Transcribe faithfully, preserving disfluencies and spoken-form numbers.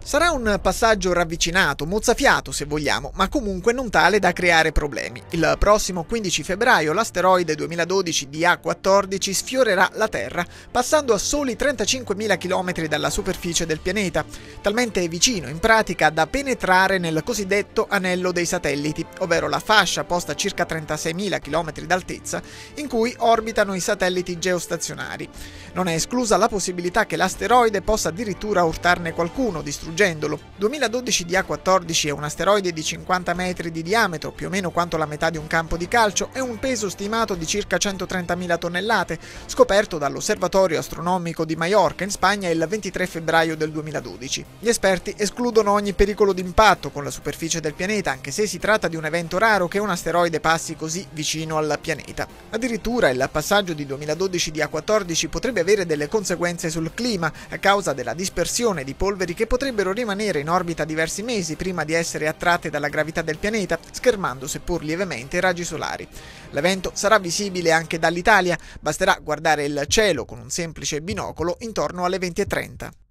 Sarà un passaggio ravvicinato, mozzafiato se vogliamo, ma comunque non tale da creare problemi. Il prossimo quindici febbraio l'asteroide duemiladodici D A quattordici sfiorerà la Terra, passando a soli trentacinquemila chilometri dalla superficie del pianeta, talmente vicino in pratica da penetrare nel cosiddetto anello dei satelliti, ovvero la fascia posta a circa trentaseimila chilometri d'altezza in cui orbitano i satelliti geostazionari. Non è esclusa la possibilità che l'asteroide possa addirittura urtarne qualcuno, distruggendo duemiladodici D A quattordici è un asteroide di cinquanta metri di diametro, più o meno quanto la metà di un campo di calcio, e un peso stimato di circa centotrentamila tonnellate, scoperto dall'Osservatorio Astronomico di Maiorca in Spagna il ventitré febbraio del duemiladodici. Gli esperti escludono ogni pericolo d'impatto con la superficie del pianeta, anche se si tratta di un evento raro che un asteroide passi così vicino al pianeta. Addirittura il passaggio di duemiladodici D A quattordici potrebbe avere delle conseguenze sul clima a causa della dispersione di polveri che potrebbero rimanere in orbita diversi mesi prima di essere attratte dalla gravità del pianeta, schermando seppur lievemente i raggi solari. L'evento sarà visibile anche dall'Italia, basterà guardare il cielo con un semplice binocolo intorno alle venti e trenta.